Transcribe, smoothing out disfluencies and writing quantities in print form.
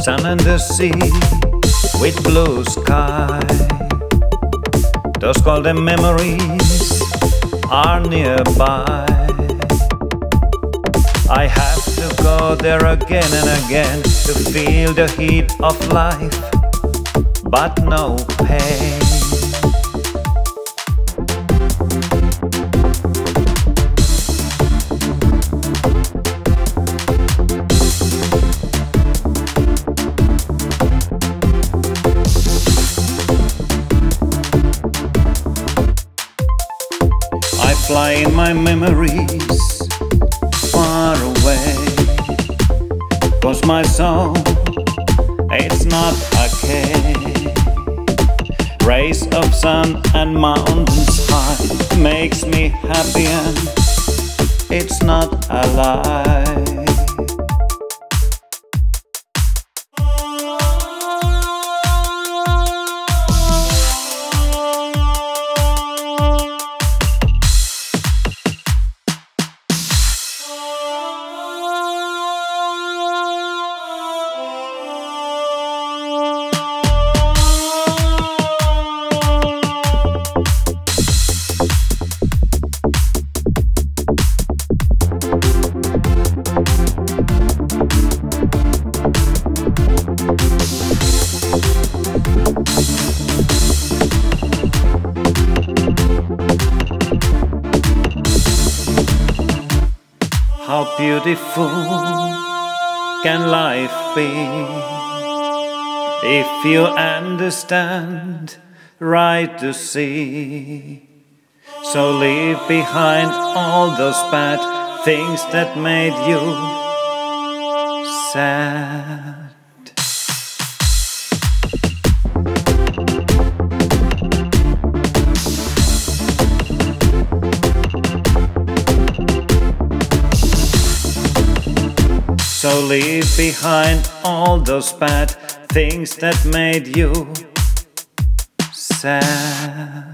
sun and the sea with blue sky. Those golden memories are nearby. I have to go there again and again to feel the heat of life, but no pain. I fly in my memories far away, 'cause my soul, it's not okay. Rays of sun and mountains high makes me happy, and it's not a lie. How beautiful can life be if you understand right to see? So leave behind all those bad things that made you sad. So leave behind all those bad things that made you sad.